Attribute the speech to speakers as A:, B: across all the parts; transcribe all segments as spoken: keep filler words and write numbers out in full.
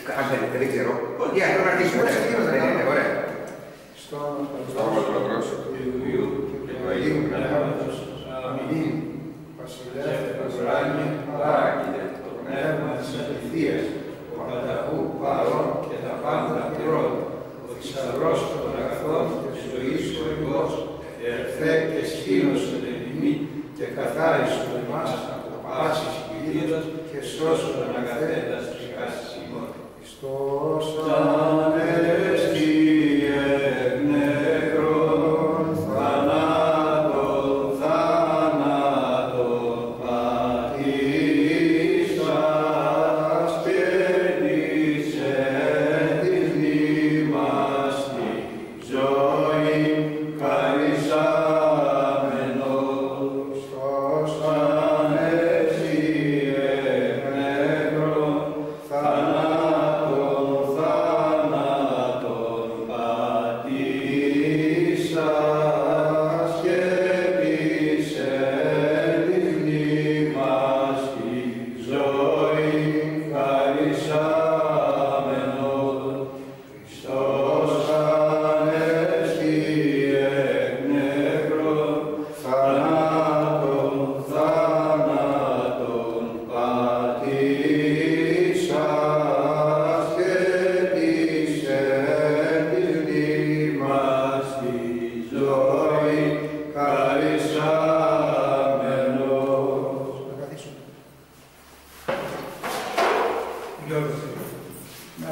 A: Αν θέλετε, δεν ξέρω. Για να αρχίσουμε. Ωραία.
B: Στο όνομα του Πατρός, του Υιού και του Αγίου Πνεύματος. Αμήν. Βασιλεύ του ουράνιου, παράγεται το πνεύμα της αληθείας, ο πανταχού παρών και τα πάντα πληρών, ο θησαυρός των αγαθών και της ζωής ο Υιός, ερθέ και σκήνωσον εν ημί και καθάρισον εμάς από πάσης κυλίδας και σώσον αγαθέντας ψυχάς ημών. Χριστός ανέστη εκ νεκρών, θανάτων θάνατον πατήσας και νήσε της μνήμας τη ζωή χαρισάμενος. Χριστός ανέστη εκ νεκρών, θανάτων θάνατον πατήσας και πείσε της μνήμας τη ζωή χαρισάμενος. Χριστός ανέστη εκ νεκρών, θανάτων θάνατον πατήσας και πείσε της μνήμας τη ζωή χαρισάμενος. Να καθίσουμε. Ναι.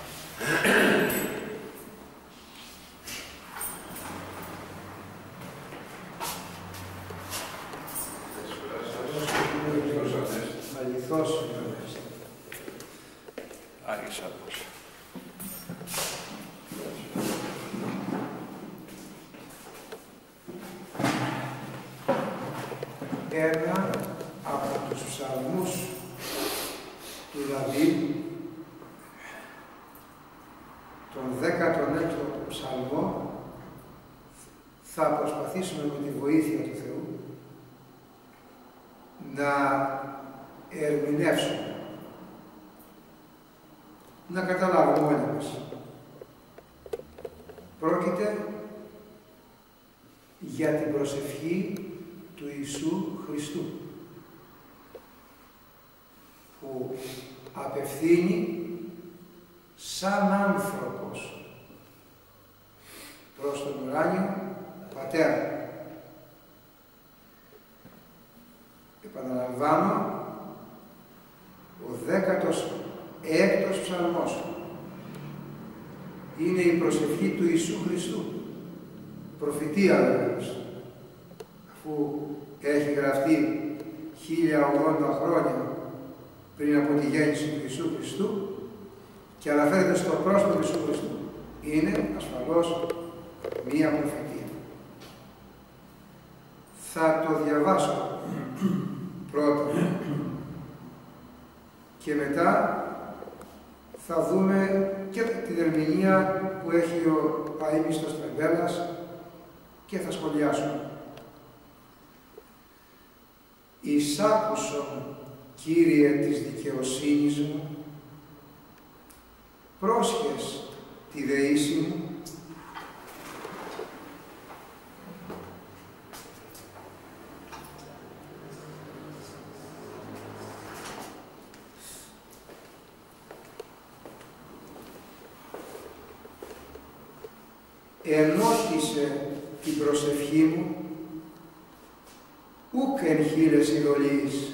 B: Αληθώς είναι.
C: Άγιος Άδωνας.
B: Ένα από τους ψαλμούς του Δαβίδ, τον δέκατον έκτο ψαλμό, θα προσπαθήσουμε με τη βοήθεια του Θεού να ερμηνεύσουμε, να καταλάβουμε όλοι μας. Πρόκειται για την προσευχή του Ιησού Χριστού, που απευθύνει σαν άνθρωπος προς τον ουράνιο Πατέρα. Επαναλαμβάνω, ο δέκατος έκτος ψαλμός είναι η προσευχή του Ιησού Χριστού, προφητεία βεβαίως, αφού έχει γραφτεί χίλια ογδόντα χρόνια πριν από τη γέννηση του Ιησού Χριστού και αναφέρεται στο πρόσωπο του Ιησού Χριστού. Είναι ασφαλώς μία προφητεία. Θα το διαβάσω πρώτα και μετά θα δούμε και την ερμηνεία που έχει ο Παΐμιστος Τρεμπέλας και θα σχολιάσουμε. «Εισάκουσον, Κύριε της δικαιοσύνης μου, πρόσχες τη δεήση μου, ενότισε την προσευχή μου, ούκ εν χείλες ειδωλείς».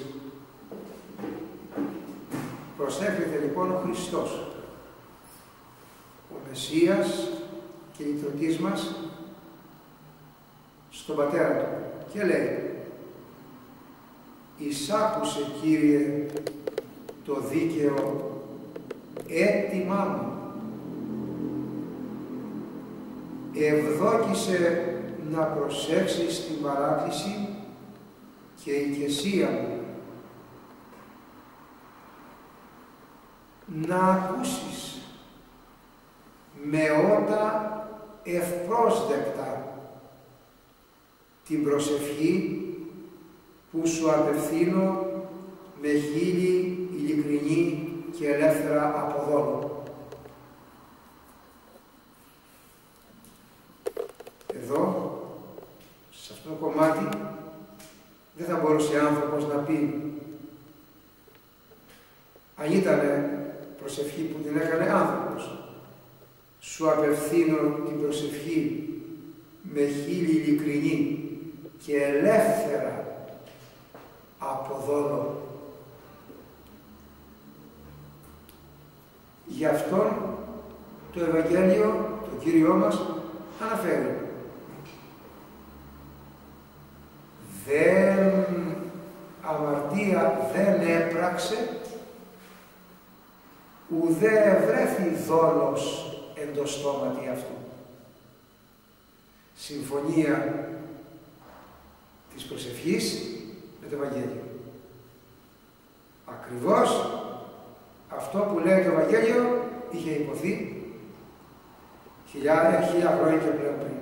B: Προσεύχεται λοιπόν ο Χριστός, ο Μεσσίας και λυτρωτής μας, στον Πατέρα Του και λέει: «Εισάκουσε, Κύριε, το δίκαιο αίτημά μου, ευδόκησε να προσέξεις την παράκληση και η οικεσία μου, να ακούσεις με ότα ευπρόσδεκτα την προσευχή που σου απευθύνω με χείλη ειλικρινή και ελεύθερα από δόλο. Εδώ, σε αυτό το κομμάτι, δεν θα μπορούσε άνθρωπος να πει, αν ήταν προσευχή που την έκανε άνθρωπος, σου απευθύνω την προσευχή με χείλη ειλικρινή και ελεύθερα από δόλο. Γι' αυτόν το Ευαγγέλιο, το Κύριό μας, αναφέρει. Δεν αμαρτία δεν έπραξε, ουδέ βρέθη δόλος εν το στόματι αυτού. Συμφωνία της προσευχής με το Ευαγγέλιο. Ακριβώς αυτό που λέει το Ευαγγέλιο είχε υποθεί χιλιάδες, χίλια χρόνια και πλέον πριν.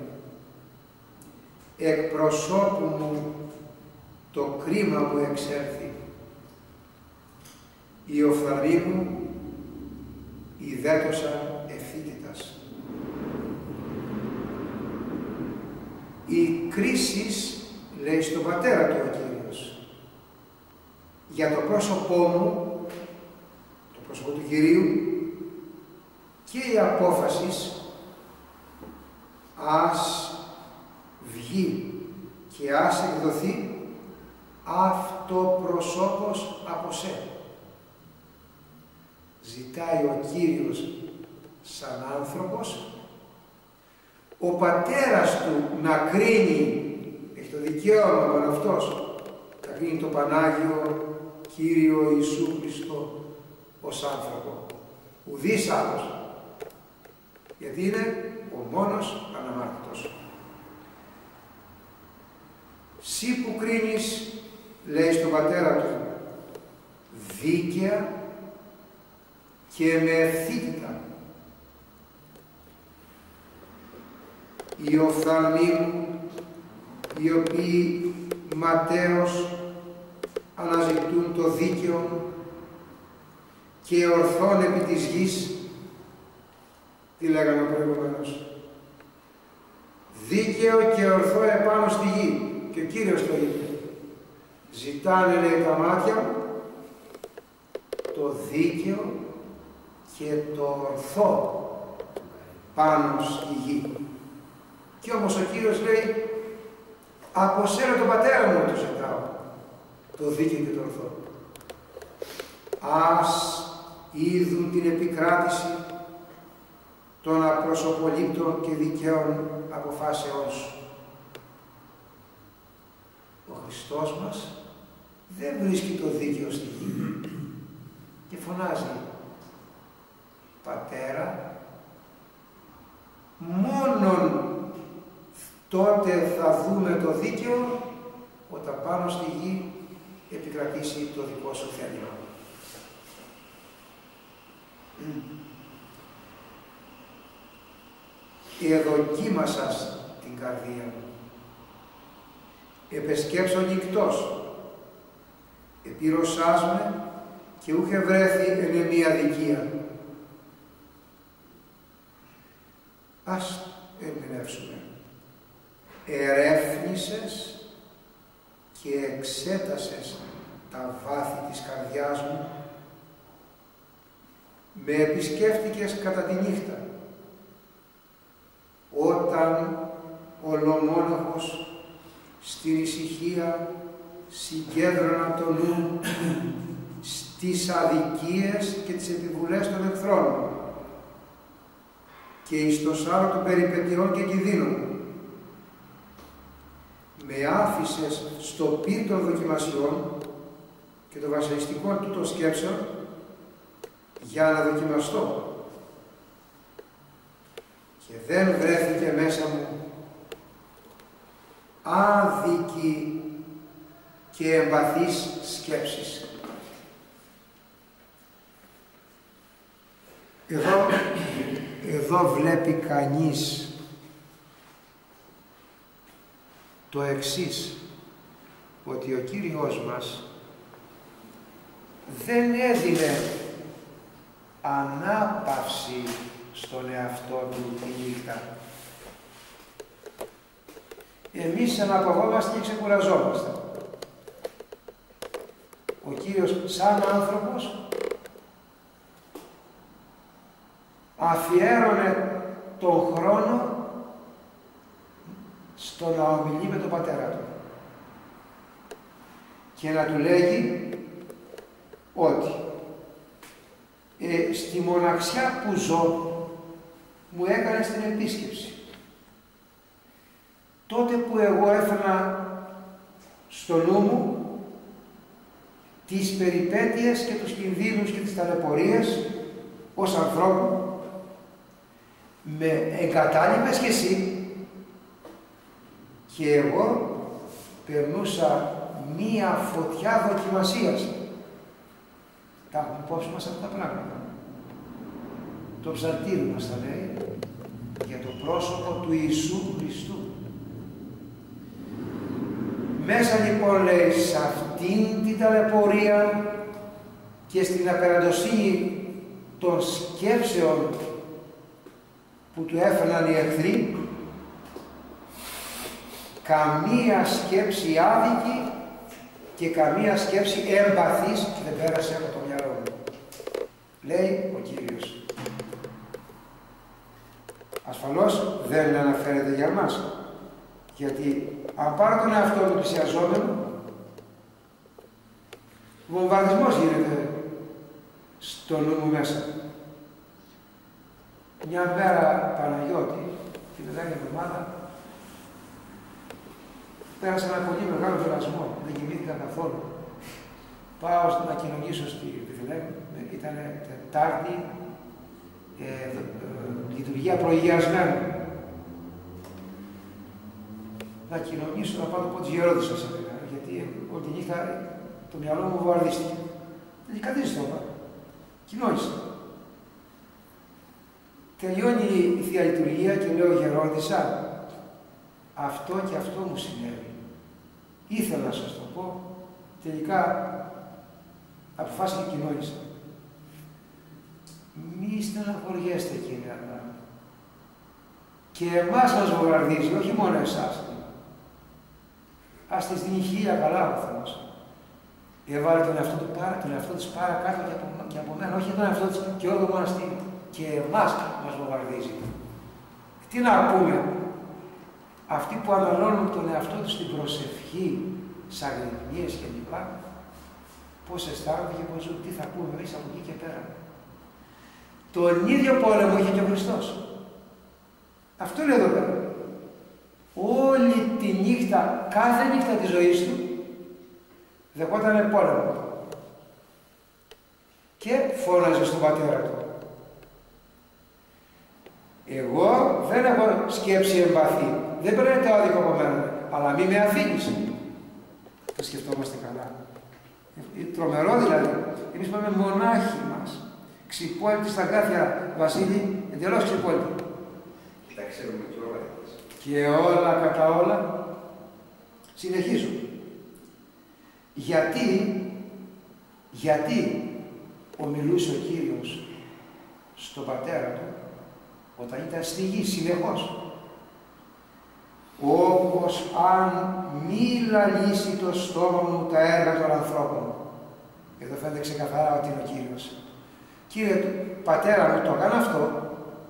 B: Εκ προσώπου μου το κρίμα μου εξέλθει, η οφθαλμή μου ιδέτωσα ευθύτητας. Η κρίση, λέει στον Πατέρα του ο Κύριος, για το πρόσωπό μου, το πρόσωπο του Κυρίου, και η απόφαση ας βγει και ας εκδοθεί αυτοπροσώπος από σε. Ζητάει ο Κύριος σαν άνθρωπος, ο πατέρας του να κρίνει, έχει το δικαίωμα μόνο αυτός, να κρίνει το Πανάγιο Κύριο Ιησού Χριστό ως άνθρωπο. Ουδής άλλος. Γιατί είναι ο μόνος αναμάρτητος. Συ που κρίνεις, λέει στον πατέρα του, δίκαια και με ευθύτητα. Οι οφθαλμοί μου, οι οποίοι ματέως αναζητούν το δίκαιο και ορθών επί της γης, τι λέγαμε προηγουμένως, δίκαιο και ορθό επάνω στη γη. Και ο Κύριος το είπε. Ζητάνε, λέει, τα μάτια μου το δίκαιο και το ορθό πάνω στη γη. Και όμως ο Κύριος λέει, από σένα τον πατέρα μου το ζητάω, το δίκαιο και το ορθό. Ας είδουν την επικράτηση των απροσωπολήπτων και δικαίων αποφάσεών σου. Ο Χριστός μας δεν βρίσκει το δίκαιο στη γη και φωνάζει, Πατέρα, μόνον τότε θα δούμε το δίκαιο όταν πάνω στη γη επικρατήσει το δικό σου θέλημα. Εδοκίμασας την καρδία μου. Επεσκέψω νυκτός. Επήρωσάς με και ούχε βρέθη εν μία αδικία. Ας ερμηνεύσουμε. Ερέφνησες και εξέτασες τα βάθη της καρδιάς μου. Με επισκέφτηκες κατά τη νύχτα, όταν ολομόναχος στην ησυχία συγκέντρωνα το νου στις αδικίες και τις επιβουλές των εχθρών και εις το σάρο των περιπετειών και κινδύνων. Με άφησες στο πυρ των δοκιμασιών και των βασανιστικών του των σκέψεων για να δοκιμαστώ. Και δεν βρέθηκε μέσα μου άδικη και εμπαθής σκέψης. Εδώ, εδώ βλέπει κανείς το εξής, ότι ο Κύριος μας δεν έδινε ανάπαυση στον εαυτό του τη νύχτα. Εμείς αναπαυόμαστε και ξεκουραζόμαστε. Ο Κύριος σαν άνθρωπος αφιέρωνε τον χρόνο στο να ομιλεί με τον Πατέρα του και να του λέγει ότι ε, στη μοναξιά που ζω μου έκανες την επίσκεψη. Τότε που εγώ έφερνα στο νου μου τις περιπέτειες και τους κινδύνους και τις ταλαιπωρίες ως ανθρώπου, με εγκατάλειπες και εσύ και εγώ περνούσα μία φωτιά δοκιμασίας. Τα έχουμε υπόψη μας αυτά τα πράγματα. Το ψαλτήρι μας τα λέει για το πρόσωπο του Ιησού Χριστού. Μέσα λοιπόν λέει σε αυτήν την ταλαιπωρία και στην απεραντοσύνη των σκέψεων που του έφερναν οι εχθροί, καμία σκέψη άδικη και καμία σκέψη εμπαθής δεν πέρασε από το μυαλό μου. Λέει ο Κύριος. Ασφαλώς δεν αναφέρεται για μας, γιατί αν πάρω τον εαυτό του πλησιαζόμενο, βομβαρδισμός γίνεται στο νου μου μέσα. Μια μέρα Παναγιώτη, την πεντάκια εβδομάδα, πέρασα ένα πολύ μεγάλο πειρασμό, δεν κοιμήθηκα καθόλου. Πάω να κοινωνήσω στη Βιθλεέμ, ήταν Τετάρτη, ε, ε, λειτουργία προηγιασμένου. Να κοινωνήσω, να πάω να πω της γερόντισσας, γιατί όλη τη νύχτα το μυαλό μου βομβαρδίστηκε. Δεν καθίσει το είπα. Κοινώνησα. Τελειώνει η Θεία Λειτουργία και λέω γερόντισσα, αυτό και αυτό μου συνέβη. Ήθελα να σας το πω, τελικά αποφάσισα και κοινώνησα. Μη στεναχωριέστε, κύριε Αδάμ. Και εμάς μας βομβαρδίζει, όχι μόνο εσάς. Ας της δίνει χίλια καλά ο Θεός. Έβαλε τον εαυτό του πάρα, τον εαυτό της πάρα κάτω και από, και από μένα, όχι τον εαυτό της και όλο το μοναστήρι. Και εμάς μας βομβαρδίζει. Τι να πούμε, αυτοί που αναλώνουν τον εαυτό τους στην προσευχή, στις αγρυπνίες κλπ. Πώς αισθάνονται και πώς ζουν, τι θα πούμε εμείς από εκεί και πέρα. Τον ίδιο πόλεμο είχε και ο Χριστός. Αυτό λέει εδώ πέρα. Όλη τη νύχτα, κάθε νύχτα της ζωής του, δεχόταν πόλεμο. Και φώναζε στον Πατέρα του. Εγώ δεν έχω σκέψη εμπαθή. Δεν παίρνει το άδικο από μένα, αλλά μη με αφήνεις. Το σκεφτόμαστε καλά. Τρομερό δηλαδή. Εμείς πάμε μονάχοι μας. Ξυπόλυτοι στα γράφια, Βασίλη, εντελώς ξυπόλυτοι.
A: Τα ξέρουμε και όλα.
B: Και όλα κατά όλα συνεχίζω. Γιατί, γιατί ομιλούσε ο Κύριος στον Πατέρα του όταν ήταν στη γη συνεχώς. Όπως αν μη λαλήσει το στόμα μου τα έργα των ανθρώπων. Εδώ φαίνεται ξεκαθαρά ότι είναι ο Κύριος. Κύριε Πατέρα μου, το έκανα αυτό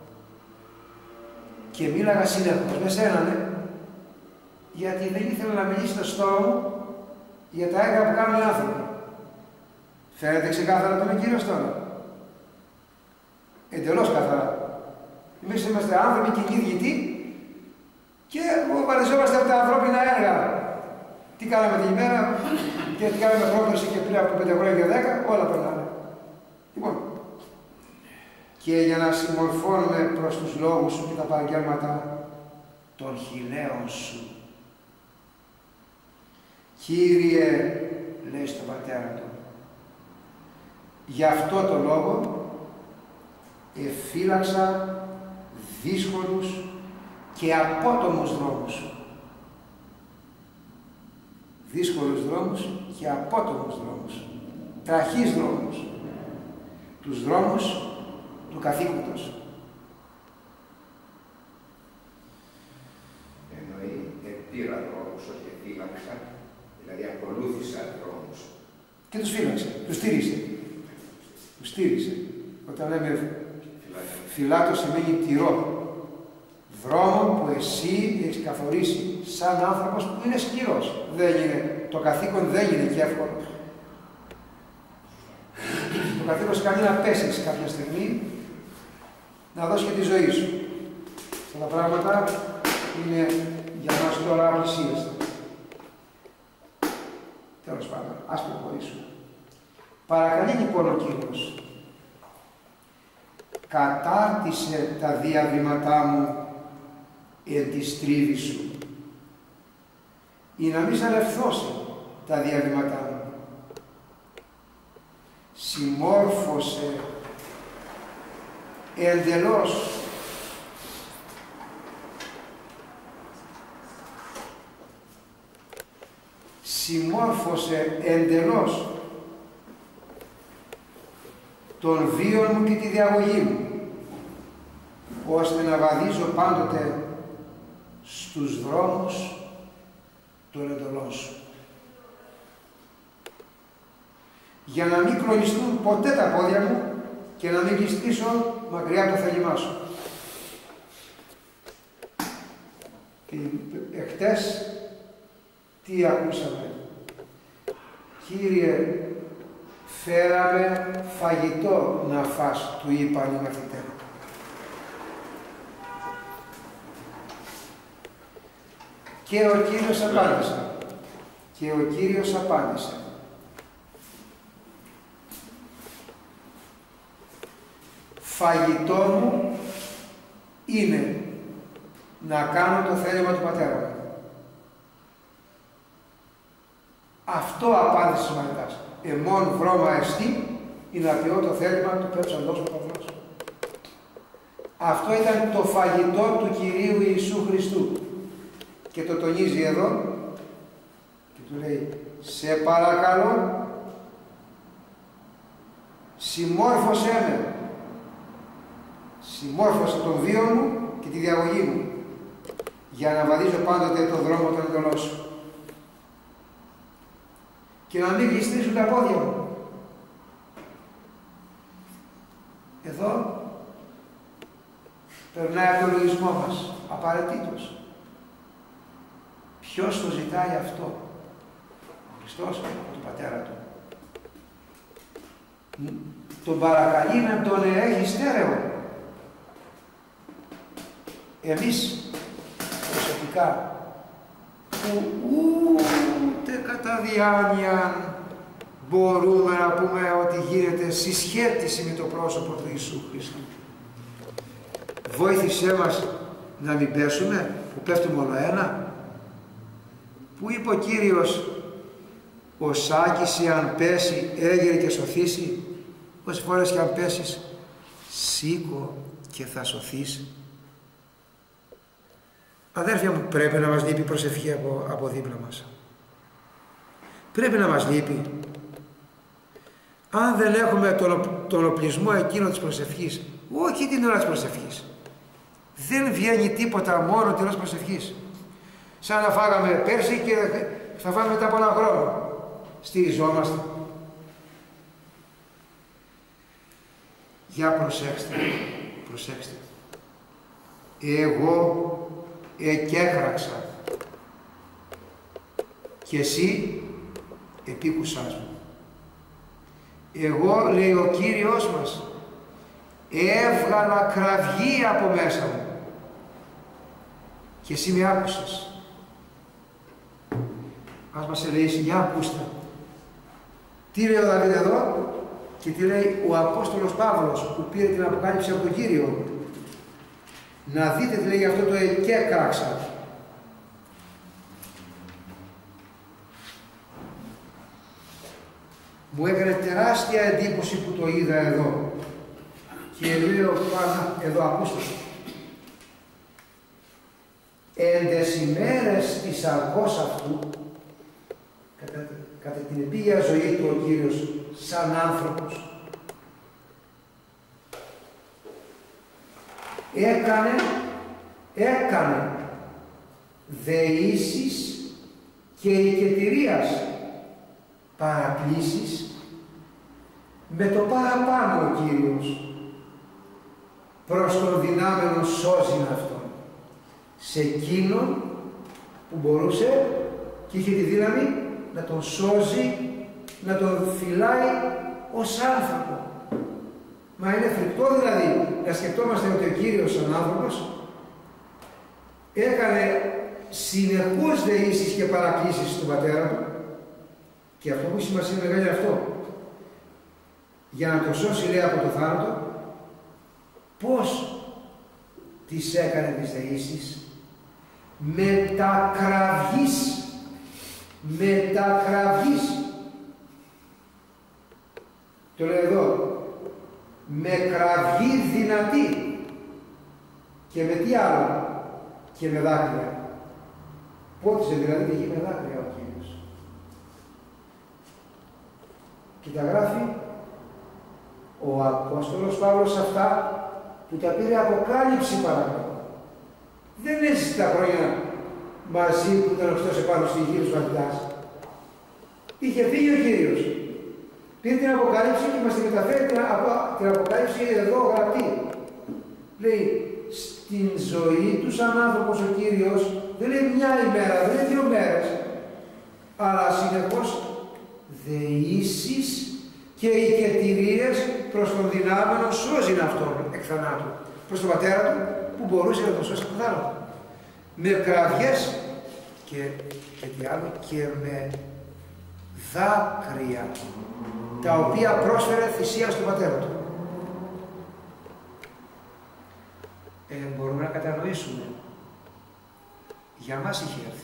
B: και μίλαγα συνεχώς με σένα, ναι, γιατί δεν ήθελα να μιλήσει το στόμα μου για τα έργα που κάνουν οι άνθρωποι. Φαίνεται ξεκάθαρα ότι είναι ο Κύριος τώρα. Εντελώς καθαρά. Εμείς είμαστε άνθρωποι και ίδιοι τι, και βομβαρδιζόμαστε από τα ανθρώπινα έργα. Τι κάναμε την ημέρα και τι κάναμε πρόπερση και πριν από πέντε χρόνια και δέκα, όλα περνάνε. Λοιπόν, και για να συμμορφώνουμε προς τους λόγους σου και τα παραγγέλματα των χιλέων σου. Κύριε, λέει στον Πατέρα του, γι' αυτό το λόγο εφύλαξα δύσκολους και απότομους δρόμους. Δύσκολους δρόμους και απότομους δρόμους. Τραχείς δρόμους. Τους δρόμους
C: καθήκοντος.
A: Εννοεί επήρα δρόμους, όχι επίλαξα, δηλαδή ακολούθησα δρόμους.
C: Και τους φύλαξε, τους στήρισε. Τους στήρισε. Όταν λέμε φυλάτο σημαίνει τηρώ. Δρόμο που εσύ έχεις καθορίσει σαν άνθρωπος που είναι σκληρός. Δεν είναι, το καθήκον δεν είναι και εύκολο. Το καθήκον σου κάνει να πέσεις κάποια στιγμή, να δώσεις και τη ζωή σου. Αυτά τα πράγματα είναι για μας τώρα απλησίαστα. Τέλος πάντων, ας προχωρήσουμε. Παρακαλεί λοιπόν ο Κύριος, κατάρτισε τα διαβήματά μου εν τη στρίβη σου, ή να μην σαλευθώσει τα διαβήματά μου. Συμμόρφωσε εντελώς συμμόρφωσε εντελώς τον βίον μου και τη διαγωγή μου, ώστε να βαδίζω πάντοτε στους δρόμους των εντολών σου, για να μην κλονιστούν ποτέ τα πόδια μου και να μην γλιστρήσω μακριά από το θέλημά σου. Και εχτες τι ακούσαμε? Κύριε, φέραμε φαγητό να φας, του είπαν οι μαθητές. Και ο Κύριος απάντησε. Και ο Κύριος απάντησε. Φαγητό μου είναι να κάνω το θέλημα του πατέρα μου. Αυτό απάντησε ο Σαμαριτάς. Εμών βρώμα εστί, ή να ποιώ το θέλημα του πέψαντός μου πατρός. Αυτό ήταν το φαγητό του Κυρίου Ιησού Χριστού. Και το τονίζει εδώ και του λέει, σε παρακαλώ, συμμόρφωσέ με. Συμμόρφωσε τον βίο μου και τη διαγωγή μου, για να βαδίζω πάντοτε τον δρόμο των εντολών σου. Και να μην γλιστρήσουν τα πόδια μου. Εδώ περνάει το λογισμό μας, απαραίτητος. Ποιος το ζητάει αυτό? Ο Χριστός από τον Πατέρα Του. Τον παρακαλεί να τον έχει στέρεο. Εμείς προσωπικά που ούτε κατά διάνοια μπορούμε να πούμε ότι γίνεται συσχέτιση με το πρόσωπο του Ιησού Χριστού. Βόηθησέ μας να μην πέσουμε, που πέφτουμε όλο ένα. Που είπε ο Κύριος, ο Σάκης αν πέσει έγειρε και σωθήσει, όσες φορές και αν πέσεις σήκω και θα σωθείς. Αδέρφια μου, πρέπει να μας λείπει προσευχή από, από δίπλα μας. Πρέπει να μας λείπει. Αν δεν έχουμε τον, τον οπλισμό εκείνο της προσευχής, όχι την ώρα της προσευχής, δεν βγαίνει τίποτα μόνο την ώρα της προσευχής. Σαν να φάγαμε πέρσι και θα φάμε μετά από ένα χρόνο. Στηριζόμαστε. Για προσέξτε, προσέξτε. Εγώ εκέχραξα και εσύ επίκουσάς μου. Εγώ, λέει ο Κύριος μας, έβγαλα κραυγή από μέσα μου και εσύ με άκουσες. Ας μας ελεήσει, για ακούστε. Τι λέει ο Δαβίδ εδώ και τι λέει ο Απόστολος Παύλος που πήρε την αποκάλυψη από τον Κύριο. Να δείτε τι λέει αυτό το εκέκραξα. Μου έκανε τεράστια εντύπωση που το είδα εδώ. Και λέω πάνω, εδώ ακούστε. Εν τες ημέρες της αργός αυτού, κατά, κατά την επίγεια ζωή του ο Κύριος σαν άνθρωπος, έκανε, έκανε δεήσεις και οικετηρίας παρακλήσεις με το παραπάνω ο Κύριος προς τον δυνάμενο σώζειν αυτόν, σε εκείνον που μπορούσε και είχε τη δύναμη να τον σώζει, να τον φυλάει ως άνθρωπο. Μα είναι φρικτό δηλαδή να σκεφτόμαστε ότι ο Κύριος σαν άνθρωπος έκανε συνεχώς δεήσεις και παρακλήσεις στον πατέρα του, και αυτό που έχει σημασία μεγάλη αυτό, για να τον σώσει, λέει, από το θάνατο. Πώς τις έκανε τις δεήσεις? Με τα κραυγής, με τα κραυγής, το λέω εδώ, με κραυγή δυνατή, και με τι άλλο? Και με δάκρυα. Πότισε δηλαδή τη γη με δάκρυα ο Κύριος. Και τα γράφει ο Απόστολος Παύλος αυτά που τα πήρε αποκάλυψη, παρακαλώ. Δεν έζησε τα χρόνια μαζί που ήταν αυτός επάνω στη γη του Βαγγελάς. Είχε φύγει ο Κύριος. Πήρε την αποκάλυψη και μας τη μεταφέρει την, απο, την αποκάλυψη εδώ γραπτή. Λέει, στην ζωή του σαν άνθρωπος ο Κύριος δεν λέει μια ημέρα, δεν λέει δύο μέρες, αλλά συνεχώς δεήσεις και οικετηρίες προς τον δυνάμενο σώζειν αυτόν εκ θανάτου, προς τον πατέρα του που μπορούσε να τον σώσει από τον θάνατο. Με κραυγές και, και τι άλλο, και με δάκρυα, τα οποία πρόσφερε θυσία στον πατέρα του. Ε, μπορούμε να κατανοήσουμε. Για μας είχε έρθει.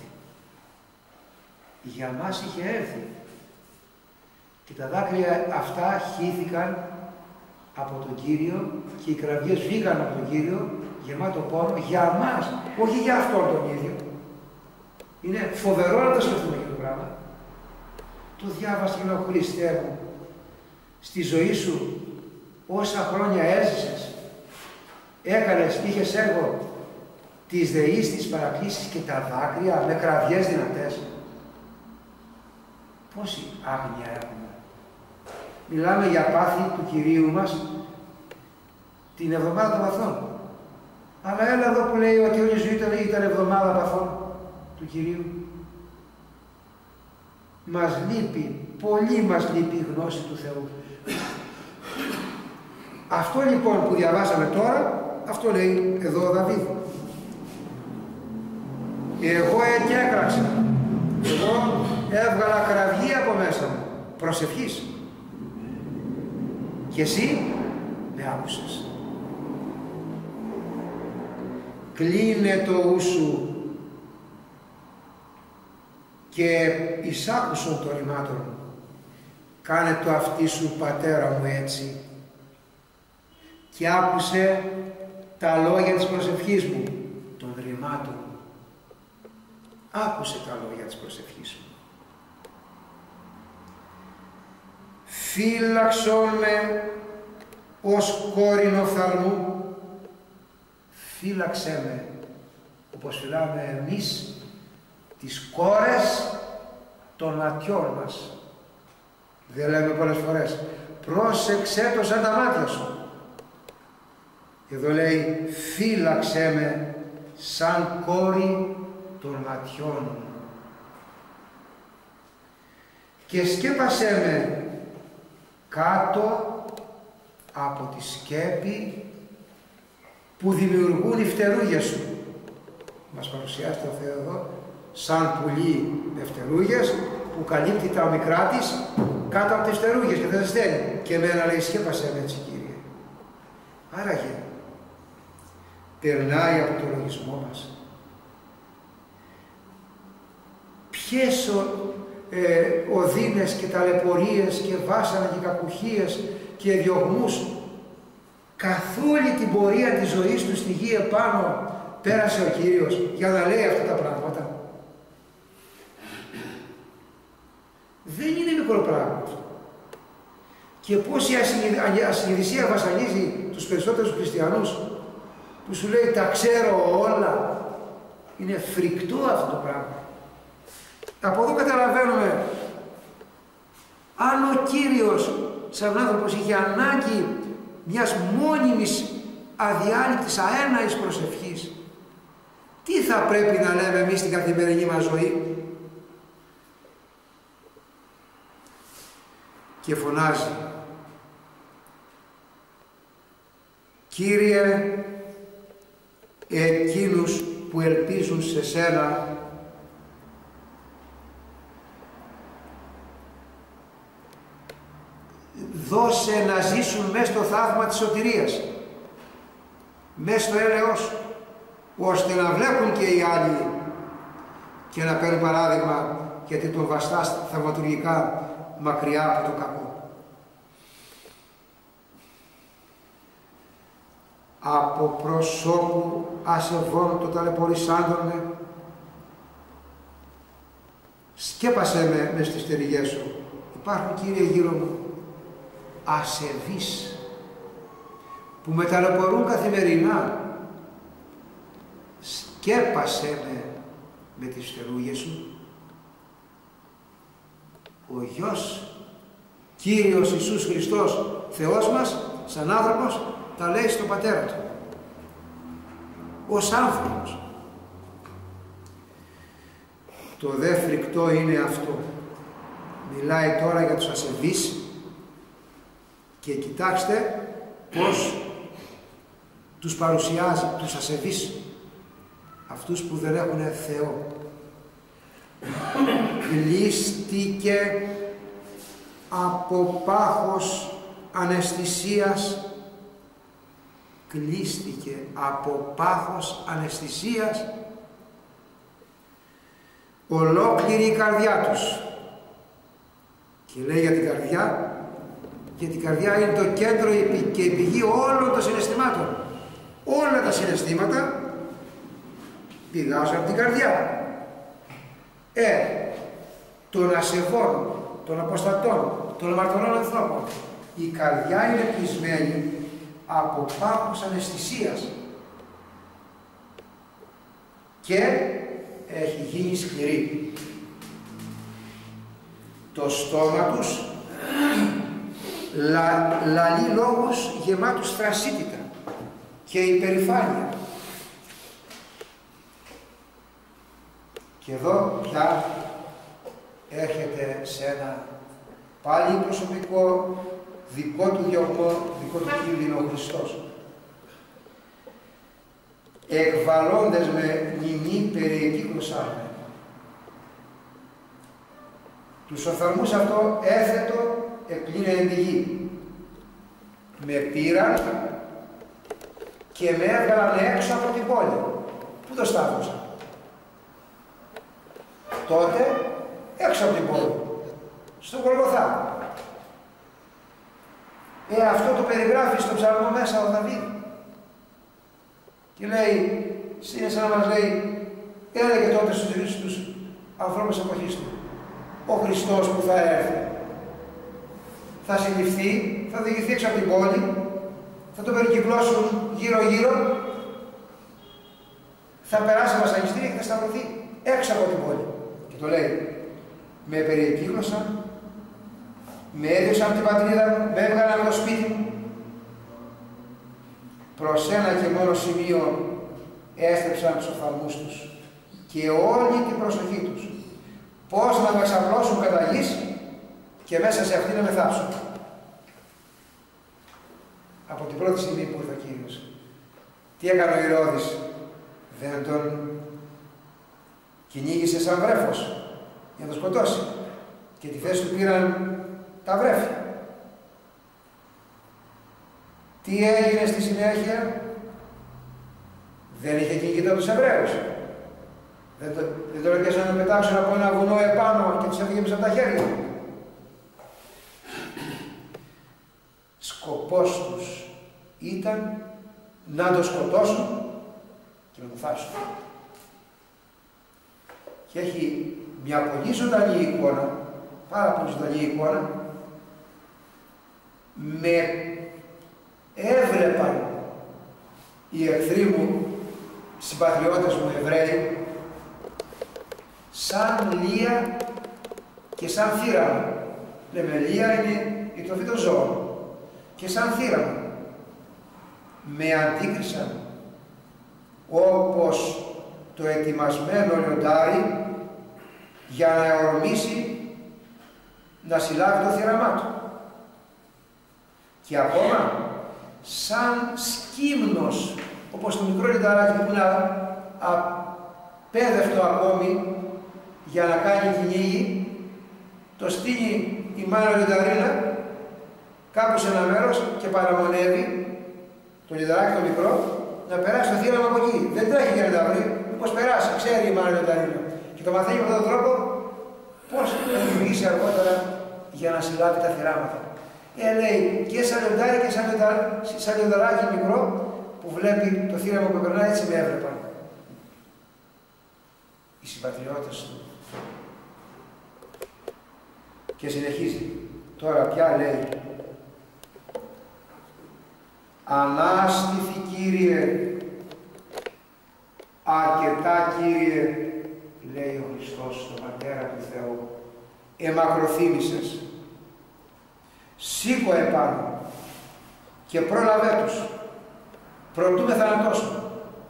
C: Για μας είχε έρθει. Και τα δάκρυα αυτά χύθηκαν από τον Κύριο και οι κραυγές βγήκαν από τον Κύριο γεμάτο πόνο για μας, όχι για αυτόν τον ίδιο. Είναι φοβερό να το σκεφτούμε και το πράγμα. Το διάβασα και λέω, Χριστέ μου, στη ζωή σου όσα χρόνια έζησες, έκανες, είχες έργο τις δεήσεις, τις παρακλήσεις και τα δάκρυα με κραυγές δυνατές. Πόση άγνοια έχουμε. Μιλάμε για πάθη του Κυρίου μας την εβδομάδα των παθών. Αλλά έλα εδώ που λέει ότι όλη η ζωή ήταν, ήταν εβδομάδα παθών του Κυρίου. Μας λείπει, πολύ μας λείπει η γνώση του Θεού. Αυτό λοιπόν που διαβάσαμε τώρα, αυτό λέει εδώ ο Δαβίδ. Εγώ εκέκραξα, εγώ έβγαλα κραυγή από μέσα μου, προσευχής. Και εσύ με άκουσες. Κλείνε το ου σου και εισάκουσον το ρημάτων μου. Κάνε το αυτί σου, πατέρα μου, έτσι. Και άκουσε τα λόγια της προσευχής μου, των ρημάτων μου. Άκουσε τα λόγια της προσευχής μου. Φύλαξον με ως κόρην οφθαλμού. Φύλαξέ με, όπως φυλάμε εμείς τις κόρες των ματιών μας. Δεν λέμε πολλές φορές, πρόσεξέ το σαν τα μάτια σου. Εδώ λέει, φύλαξέ με σαν κόρη των ματιών μου. Και σκέπασέ με κάτω από τη σκέπη που δημιουργούν οι φτερούγες σου. Μας παρουσιάζει το Θεό εδώ σαν πουλί με φτερούγες που καλύπτει τα μικρά της κάτω από τις φτερούγες και δεν τις στέλνει. Και εμένα λέει, σκέπασέ με έτσι, Κύριε. Άραγε περνάει από το λογισμό μας. Ποιες ο, ε, οδύνες και ταλαιπωρίες και βάσανα και κακουχίες και διωγμούς καθ' όλη την πορεία της ζωής του στη γη επάνω πέρασε ο Κύριος για να λέει αυτά τα πράγματα. Δεν είναι μικρό πράγμα αυτό. Και πώς η ασυνειδησία βασανίζει τους περισσότερους χριστιανούς που σου λέει τα ξέρω όλα. Είναι φρικτό αυτό το πράγμα. Από εδώ καταλαβαίνουμε αν ο Κύριος σαν άνθρωπος είχε ανάγκη μιας μόνιμης αδιάλειπτης αέναης προσευχής, τι θα πρέπει να λέμε εμείς στην καθημερινή μας ζωή? Και φωνάζει, Κύριε, εκείνους που ελπίζουν σε Σένα δώσε να ζήσουν μέσα στο θαύμα της σωτηρίας, μέσα στο έλεος Σου, ώστε να βλέπουν και οι άλλοι και να παίρνουν παράδειγμα, γιατί τον βαστάς θαυματουργικά μακριά από το κακό. Από προσώπου ασεβών το ταλαιπωρήσαντων με, σκέπασέ με μες στις τεριγές Σου. Υπάρχουν, Κύριε, γύρω μου ασεβείς που με ταλαιπωρούν καθημερινά. Σκέπασέ με με τις φτερούγες Σου. Ο Γιος Κύριος Ιησούς Χριστός, Θεός μας, σαν άνθρωπος, τα λέει στον Πατέρα Του. Ως άνθρωπος. Το δε φρικτό είναι αυτό. Μιλάει τώρα για τους ασεβείς και κοιτάξτε πώς τους παρουσιάζει, τους ασεβείς, αυτούς που δεν έχουν Θεό. Κλείστηκε από πάχος αναισθησίας, κλείστηκε από πάχος αναισθησίας ολόκληρη η καρδιά τους. Και λέει για την καρδιά, γιατί η καρδιά είναι το κέντρο και η πηγή όλων των συναισθημάτων. Όλα τα συναισθήματα πηγάζουν από την καρδιά. Ε, των ασεβών, των αποστατών, των αμαρτωλών ανθρώπων. Η καρδιά είναι κλεισμένη από πάχος αναισθησίας και έχει γίνει σκληρή. Το στόμα τους λα, λαλεί λόγους γεμάτους θρασίτητα και υπερηφάνεια. Και εδώ πια έρχεται σε ένα πάλι προσωπικό δικό του διωγμό, δικό του κίνδυνο ο Χριστός. Εκβαλώντες με μνημή περιεκύκλωσά με. Τους οφθαλμούς αυτό έθετο εκλείνε τη γη. Με πήραν και με έβγαλαν έξω από την πόλη. Πού το σταύρωσαν? Τότε έξω από την πόλη, στον Γολγοθά. Ε, αυτό το περιγράφει στον ψαλμό μέσα ο Δαβίδ. Και λέει, είναι σαν να μας λέει, έλεγε τότε στους, στους ανθρώπους εποχής του, ο Χριστός που θα έρθει, θα συλληφθεί, θα διηγηθεί έξω από την πόλη, θα το περικυκλώσουν γύρω-γύρω, θα περάσει βασανιστήρια και θα σταυρωθεί έξω από την πόλη. Και το λέει, με περιεκύκλωσαν, με έδιωξαν την πατρίδα μου, με έβγαλαν από το σπίτι μου. Προς ένα και μόνο σημείο έστρεψαν τους οφθαλμούς τους και όλη την προσοχή τους. Πώς να με εξαπλώσουν κατά γης και μέσα σε αυτή να με θάψουν. Από την πρώτη στιγμή που ήρθε ο Κύριος, τι έκανε ο Ηρώδης? Δεν τον κυνήγησε σαν βρέφος για να τον σκοτώσει και τη θέση του πήραν τα βρέφη. Τι έγινε στη συνέχεια? Δεν είχε κυνηγητό τους Εβραίους. Δεν το, δεν το έπιασαν να πετάξουν από ένα βουνό επάνω και τους έφυγε μέσα από τα χέρια. Σκοπός τους ήταν να το σκοτώσουν και να το θάψουν. Και έχει μια πολύ ζωντανή εικόνα, πάρα πολύ ζωντανή εικόνα, με έβλεπαν οι εχθροί μου, συμπατριώτες μου Εβραίοι, σαν λία και σαν θύραμα. Λέμε, λία είναι η τροφή των ζώων και σαν θύραμα. Με αντίκρισαν όπως το ετοιμασμένο λιοντάρι για να εορμήσει να συλλάβει το θύραμά του. Και ακόμα σαν σκύμνος, όπως το μικρό λιονταράκι που είναι απέδευτο ακόμη για να κάνει κυνήγι, το στείνει η μάνα λιονταρίνα κάπου σε ένα μέρος και παραμονεύει το λιονταράκι το μικρό να περάσει το θύραμα από εκεί. Δεν τρέχει για να τα βρει, μήπως περάσει, ξέρει η μάνα λιονταρίνα. Και το μαθαίνει με αυτόν τον τρόπο πώς θα δημιουργήσει αργότερα για να συλλάβει τα θυράματα. Ε, λέει, και σαν λιοντάρι και σαν, σαν λιονταράκι μικρό που βλέπει το θύραμα που περνάει, έτσι με έβλεπαν οι συμπατριώτες του. Και συνεχίζει. Τώρα πια λέει, Ανάστηθη Κύριε, αρκετά Κύριε, λέει ο Χριστός στον Πατέρα του Θεού, εμακροθύμησες, σήκω επάνω και πρόλαβέ τους, προτού με θανατώσουν.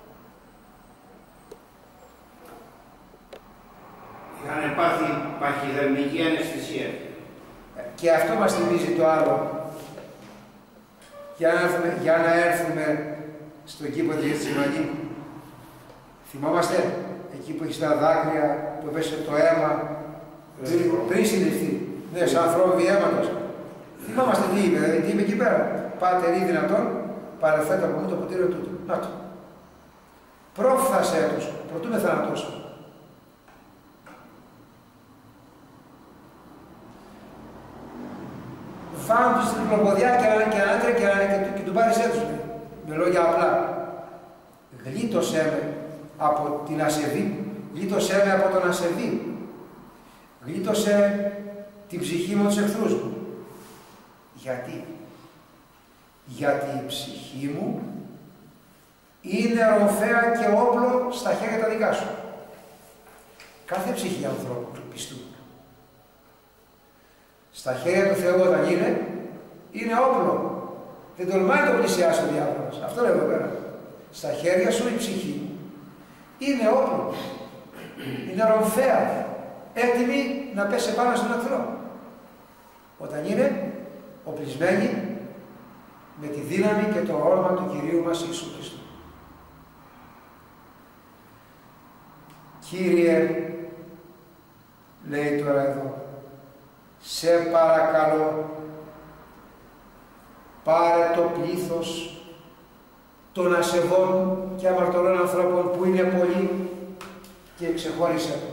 D: Είχαν πάθει παχυδερμική αναισθησία.
C: Και αυτό μας θυμίζει το άλλο. Για να έρθουμε, για να έρθουμε στον κήπο της Γεθσιμανή. Θυμόμαστε εκεί που έχει τα δάκρυα, που έπεσε το αίμα πριν, πριν συλληφθεί. Ναι, σαν ανθρώπι αίματος. Θυμόμαστε τι είπε, δηλαδή τι είπε εκεί πέρα. Πάτερ ή δυνατόν, παραθέτω από μου το ποτήριο τούτο. Να το. Πρόφθασέ τους, προτού με θανατώσουν. Φάνε τους στην πλοποδιά και ανάτρε και, και, και του πάρεσέ τους. Με λόγια απλά. Γλίτωσέ με από την ασεβή. Γλίτωσέ με από τον ασεβή. Γλίτωσέ την ψυχή μου τους εχθρούς μου. Γιατί? Γιατί η ψυχή μου είναι ρομφαία και όπλο στα χέρια τα δικά σου. Κάθε ψυχή ανθρώπου πιστού στα χέρια του Θεού όταν είναι, είναι όπλο. Δεν τολμάει να το πλησιάσει ο διάβολος. Αυτό λέω εδώ πέρα. Στα χέρια σου η ψυχή είναι όπλο. Είναι ρομφαία. Έτοιμη να πέσει πάνω στον εχθρό. Όταν είναι οπλισμένη με τη δύναμη και το όνομα του Κυρίου μας Ιησού Χριστού. Κύριε, λέει τώρα εδώ, σε παρακαλώ, πάρε το πλήθος των ασεβών και αμαρτωλών ανθρώπων που είναι πολλοί και ξεχώρισε το.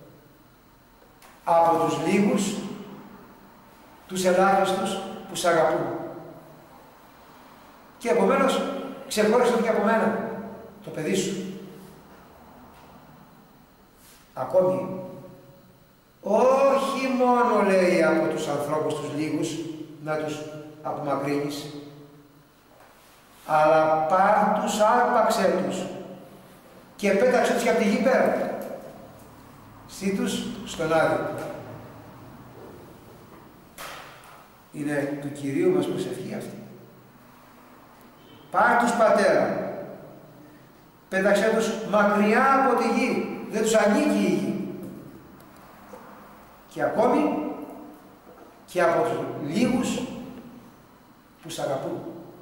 C: Από τους λίγους, τους ελάχιστους που σ' αγαπούν. Και επομένως ξεχώρισε το και από μένα, το παιδί σου. Ακόμη, όχι μόνο λέει από τους ανθρώπους τους λίγους να τους απομακρύνεις, αλλά πάρ' τους, άρπαξε τους και πέταξε τους και από τη γη πέρα. Στείλ τους στον Άδη. Είναι του Κυρίου μας προσευχή αυτή. Πάρ' τους Πατέρα, πέταξε τους μακριά από τη γη, δεν τους ανήκει η γη. Και ακόμη και από τους λίγους που σ' αγαπούν.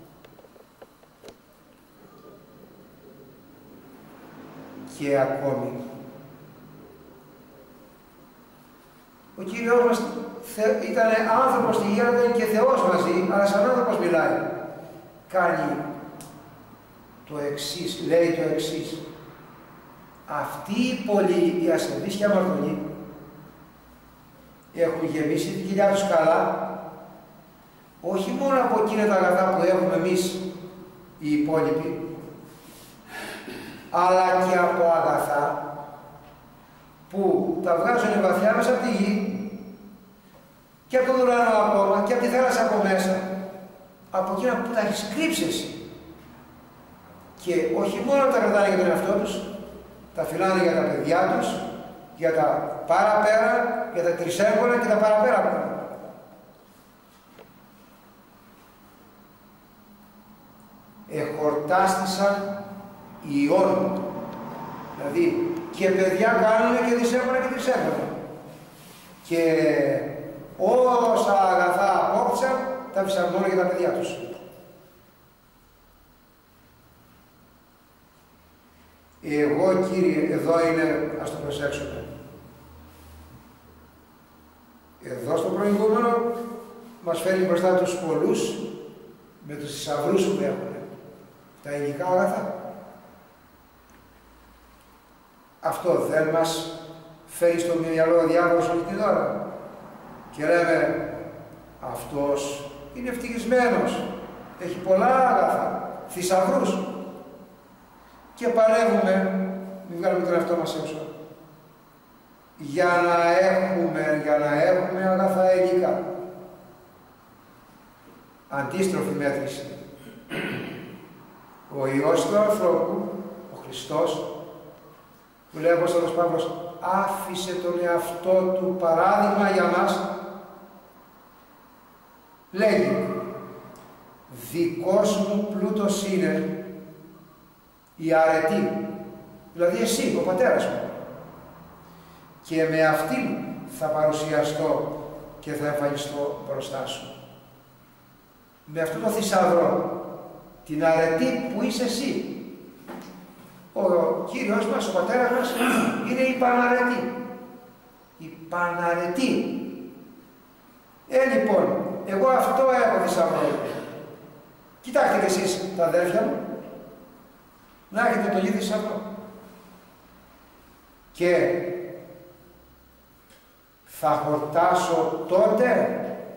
C: Και ακόμη ο Κύριος μας ήταν άνθρωπος στη γη, ήταν και Θεός μαζί, αλλά σαν άνθρωπος μιλάει. Κάνει το εξής, λέει το εξής. Αυτοί οι πολλοί, οι ασεβείς και αμαρτωλοί, έχουν γεμίσει την κοιλιά τους καλά, όχι μόνο από εκείνα τα αγαθά που έχουμε εμείς οι υπόλοιποι, αλλά και από αγαθά που τα βγάζουν βαθιά μέσα από τη γη και από τον ουρανό ακόμα και από τη θάλασσα από μέσα, από εκείνα που τα έχεις κρύψει εσύ Και όχι μόνο τα κρατάνε για τον εαυτό τους, τα φυλάνε για τα παιδιά τους, για τα παραπέρα, για τα τρισέμβολα και τα παραπέρα. Εχορτάστησαν ιών. Δηλαδή και παιδιά κάνουν και τρισέμβολα και τρισέμβολα. Και όσα αγαθά απόκτησαν, τα ψαρμόνουν για τα παιδιά τους. Εγώ, Κύριε, εδώ είναι, ας το προσέξουμε. Εδώ στο προηγούμενο μας φέρνει μπροστά τους πολλούς με τους θησαυρούς που έχουν, τα υλικά αγαθά. Αυτό δεν μας φέρει στο μυαλό ο διάβολος όλη την ώρα. Και λέμε, αυτός είναι ευτυχισμένος, έχει πολλά αγαθά, θησαυρούς. Και παλεύουμε, μην βγάλουμε τον εαυτό μας έξω, για να έχουμε, για να έχουμε αγαθά υλικά. Αντίστροφη μέτρηση. Ο Υιός του ανθρώπου, ο Χριστός, που λέει ο Απόστολος Παύλος, άφησε τον εαυτό του παράδειγμα για μας, λέγει, δικός μου πλούτος είναι η αρετή, δηλαδή εσύ, ο πατέρας μου, και με αυτήν θα παρουσιαστώ και θα εμφανιστώ μπροστά σου. Με αυτό το θησαυρό, την αρετή που είσαι εσύ. Ο Κύριος μας, ο πατέρας μας, είναι η Παναρετή. Η Παναρετή. Ε, λοιπόν, εγώ αυτό έχω θησαυρό. Κοιτάξτε κι εσείς τα αδέρφια μου, να έχετε τον ίδιο θησαυρό. Και θα χορτάσω τότε,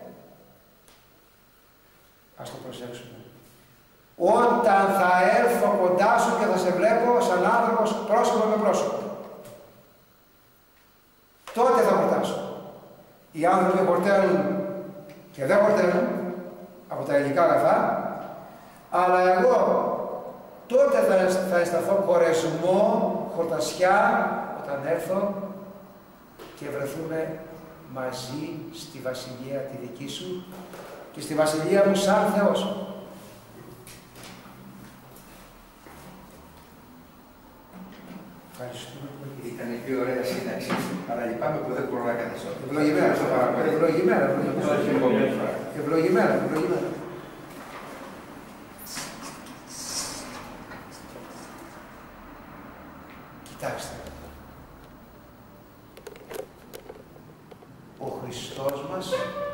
C: ας το προσέξουμε, όταν θα έρθω κοντά σου και θα σε βλέπω σαν άνθρωπος πρόσωπο με πρόσωπο. Τότε θα χορτάσω. Οι άνθρωποι χορταίνουν και δεν χορταίνουν από τα υλικά αγαθά, αλλά εγώ τότε θα, θα αισθανθώ χωρεσμό, χορτασιά, όταν έρθω και βρεθούμε μαζί στη βασιλεία τη δική σου και στη βασιλεία μου σαν Θεός. Ευχαριστούμε πολύ.
A: Ήταν η πιο ωραία σύνταξη, αλλά λυπάμαι που δεν μπορώ να καθίσω.
C: Ευλογημένα, ευλογημένα, ευλογημένα. Ευλογημένα, ευλογημένα. Κοιτάξτε. Ο Χριστός μας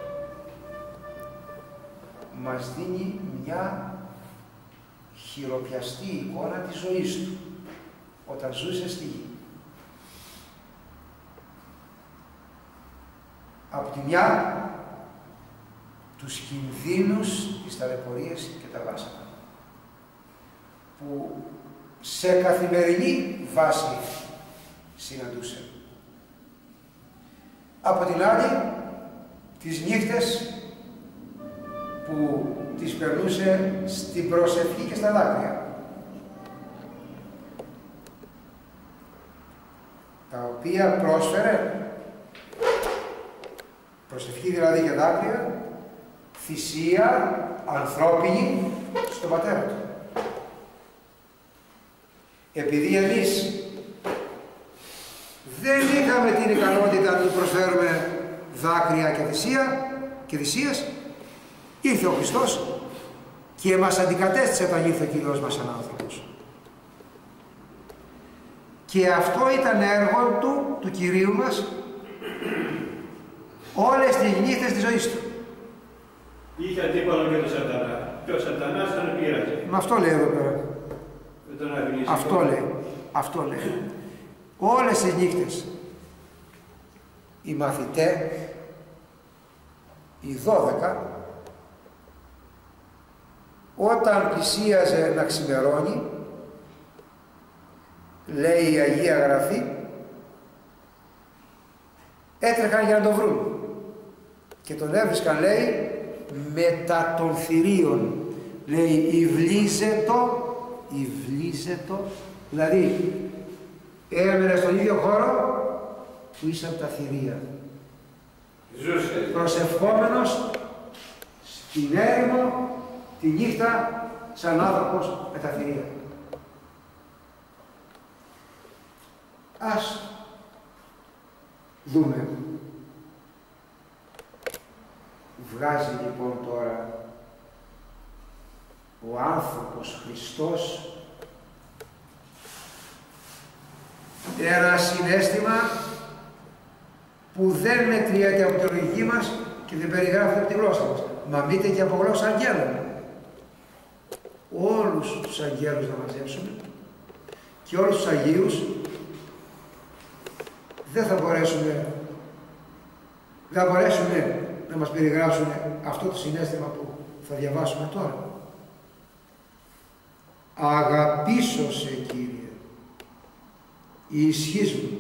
C: μας δίνει μια χειροπιαστή εικόνα της ζωής του όταν ζούσε στη γη. Από τη μια, τους κινδύνους, τις ταλαιπωρίες και τα βάσανα, που σε καθημερινή βάση συναντούσε. Από την άλλη, τις νύχτες που τις περνούσε στην προσευχή και στα δάκρυα. Τα οποία πρόσφερε, προσευχή δηλαδή και δάκρυα, θυσία ανθρώπινη στον πατέρα του. Επειδή εμείς δεν είχαμε την ικανότητα να του προσφέρουμε δάκρυα και θυσία και θυσίες, ήρθε ο Χριστός και μας αντικατέστησε όταν ήρθε ο Κύριος μας σαν άνθρωπος. Και αυτό ήταν έργο του, του Κυρίου μας, όλες τις νύχτες της ζωής του.
E: Είχε αντίπαλο και τον Σατανά. Και ο Σατανάς τον πείραζε.
C: Με αυτό λέει εδώ πέρα.
E: Με τον Αγνήσιο.
C: Αυτό λέει. Αυτό λέει. Όλες τις νύχτες οι μαθητές, οι δώδεκα, όταν πλησίαζε να ξημερώνει, λέει η Αγία Γραφή, έτρεχαν για να τον βρουν και τον έβρισκαν, λέει, μετά των θηρίων, λέει, υβλίζετο, υβλίζετο είσαι το, δηλαδή έμενε στον ίδιο χώρο που είσαι από τα θηρία.
D: Ζούσε.
C: Προσευχόμενος στην έρημο τη νύχτα σαν άνθρωπος με τα θηρία. Ας δούμε. Βγάζει λοιπόν τώρα ο άνθρωπος Χριστός ένα συναίσθημα που δεν μετριέται από τη λογική μας και δεν περιγράφεται από τη γλώσσα μας. Μα μήτε και από γλώσσα αγγέλων. Όλους τους αγγέλους να μαζέψουμε και όλους τους Αγίους δεν θα μπορέσουμε, δεν θα μπορέσουμε να μας περιγράψουν αυτό το συναίσθημα που θα διαβάσουμε τώρα. Αγαπήσω σε, Κύριε, η ισχύς μου.